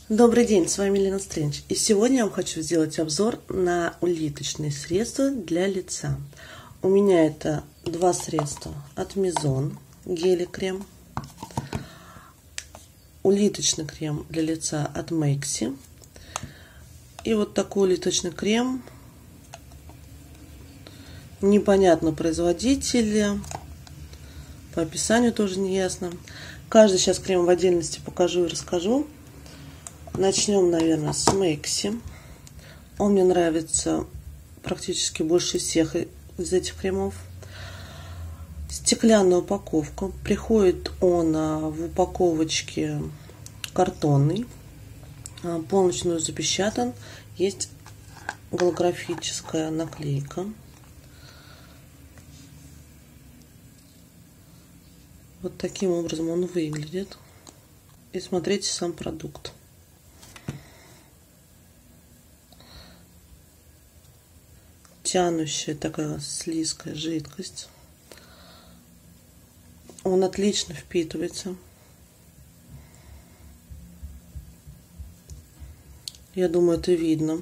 Добрый день, с вами Лена Стрендж. И сегодня я вам хочу сделать обзор на улиточные средства для лица. У меня это два средства от Mizone, гель и крем. Улиточный крем для лица от Mexi. И вот такой улиточный крем. Непонятно производителя. По описанию тоже не ясно. Каждый сейчас крем в отдельности покажу и расскажу. Начнем, наверное, с Mexi. Он мне нравится практически больше всех из этих кремов. Стеклянная упаковка. Приходит он в упаковочке картонный. Полностью запечатан. Есть голографическая наклейка. Вот таким образом он выглядит. И смотрите сам продукт. Тянущая такая слизкая жидкость. Он отлично впитывается. Я думаю, это видно.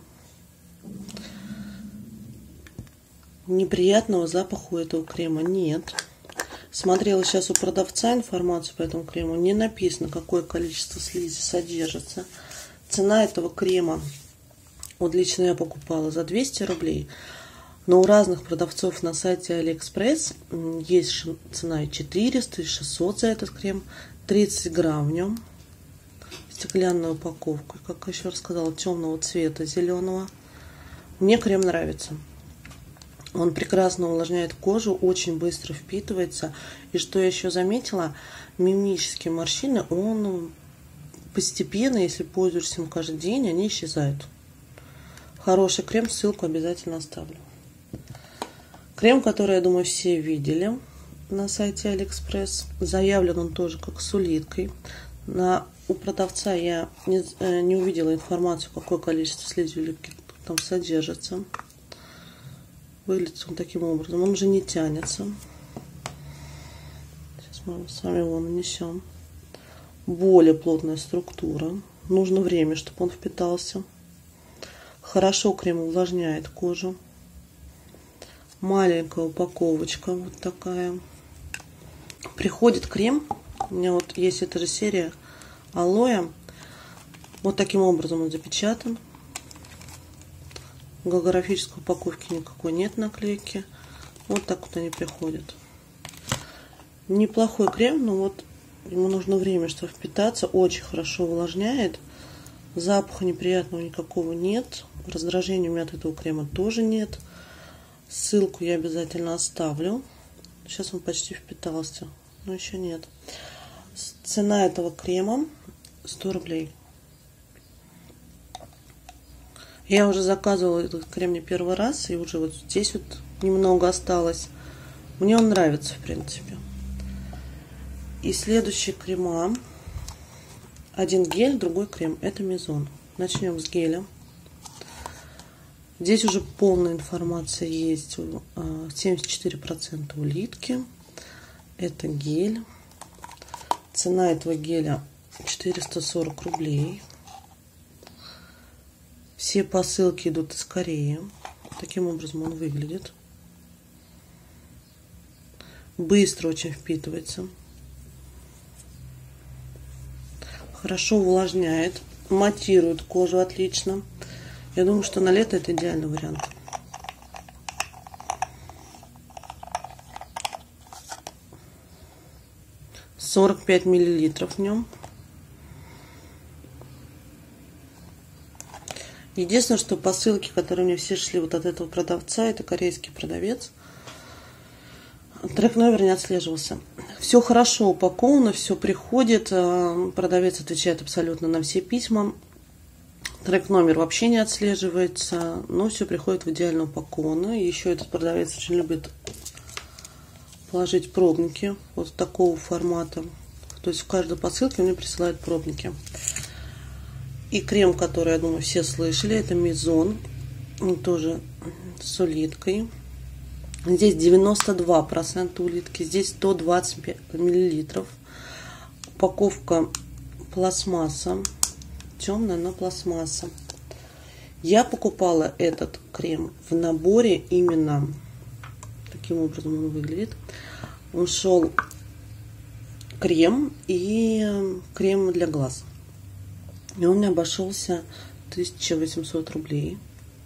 Неприятного запаха у этого крема нет. Смотрела сейчас у продавца информацию по этому крему. Не написано, какое количество слизи содержится. Цена этого крема, вот лично я покупала за 200 рублей. Но у разных продавцов на сайте Алиэкспресс есть цена и 400, и 600 за этот крем. 30 грамм в нем. Стеклянная упаковка. Как еще рассказала, темного цвета, зеленого. Мне крем нравится. Он прекрасно увлажняет кожу, очень быстро впитывается. И что я еще заметила, мимические морщины, он постепенно, если пользуешься им каждый день, они исчезают. Хороший крем, ссылку обязательно оставлю. Крем, который, я думаю, все видели на сайте Алиэкспресс. Заявлен он тоже как с улиткой. У продавца я не увидела информацию, какое количество слизи улитки там содержится. Выглядит он таким образом. Он уже не тянется. Сейчас мы с вами его нанесем. Более плотная структура. Нужно время, чтобы он впитался. Хорошо крем увлажняет кожу. Маленькая упаковочка вот такая. Приходит крем. У меня вот есть эта же серия алоэ. Вот таким образом он запечатан. Голографической упаковки никакой нет, наклейки. Вот так вот они приходят. Неплохой крем, но вот ему нужно время, чтобы впитаться. Очень хорошо увлажняет. Запаха неприятного никакого нет. Раздражения у меня от этого крема тоже нет. Ссылку я обязательно оставлю. Сейчас он почти впитался, но еще нет. Цена этого крема 100 рублей. Я уже заказывала этот крем не первый раз, и уже вот здесь вот немного осталось. Мне он нравится, в принципе. И следующий крема. Один гель, другой крем. Это Mizone. Начнем с геля. Здесь уже полная информация есть. 74% улитки. Это гель. Цена этого геля 440 рублей. Все посылки идут из Кореи. Таким образом он выглядит. Быстро очень впитывается. Хорошо увлажняет. Матирует кожу отлично. Я думаю, что на лето это идеальный вариант. — 45 миллилитров в нем. Единственное, что посылки, которые мне все шли вот от этого продавца, это корейский продавец. Трек-номер не отслеживался. Все хорошо упаковано, все приходит. Продавец отвечает абсолютно на все письма. Трек-номер вообще не отслеживается, но все приходит в идеально упакованно. И еще этот продавец очень любит положить пробники вот такого формата. То есть в каждой посылке мне присылают пробники. И крем, который, я думаю, все слышали, это Mizone. Он тоже с улиткой. Здесь 92% улитки, здесь 120 миллилитров. Упаковка пластмасса. темная, но пластмасса. Я покупала этот крем в наборе именно таким образом он выглядит. Он шел крем и крем для глаз. И он мне обошелся 1800 рублей.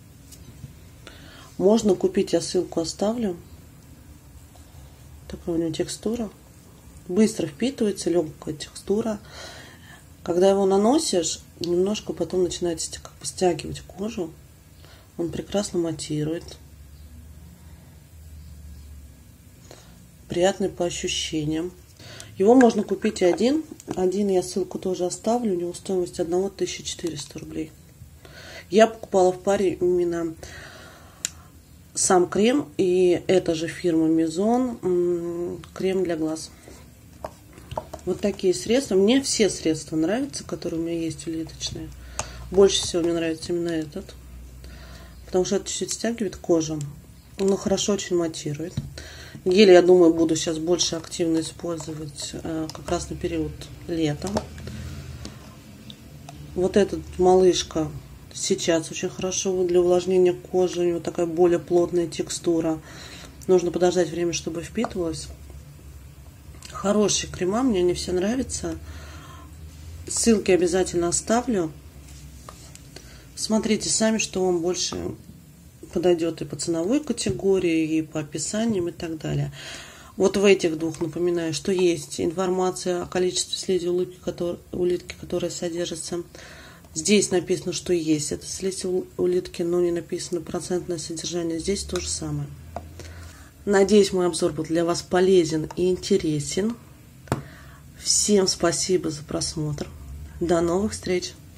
Можно купить, я ссылку оставлю. Такая у него текстура. Быстро впитывается, легкая текстура. Когда его наносишь, немножко потом начинает как бы стягивать кожу. Он прекрасно матирует. Приятный по ощущениям. Его можно купить и один. Один я ссылку тоже оставлю. У него стоимость 1400 рублей. Я покупала в паре именно сам крем и эта же фирма Мизон крем для глаз. Вот такие средства. Мне все средства нравятся, которые у меня есть улиточные. Больше всего мне нравится именно этот. Потому что это чуть-чуть стягивает кожу. Но хорошо очень матирует. Гель, я думаю, буду сейчас больше активно использовать как раз на период лета. Вот этот малышка сейчас очень хорошо для увлажнения кожи. У него такая более плотная текстура. Нужно подождать время, чтобы впитывалось. Хорошие крема, мне они все нравятся. Ссылки обязательно оставлю. Смотрите сами, что вам больше подойдет и по ценовой категории, и по описаниям, и так далее. Вот в этих двух, напоминаю, что есть информация о количестве слизи улитки, которая содержится. Здесь написано, что есть это слизь улитки, но не написано процентное содержание. Здесь то же самое. Надеюсь, мой обзор был для вас полезен и интересен. Всем спасибо за просмотр. До новых встреч!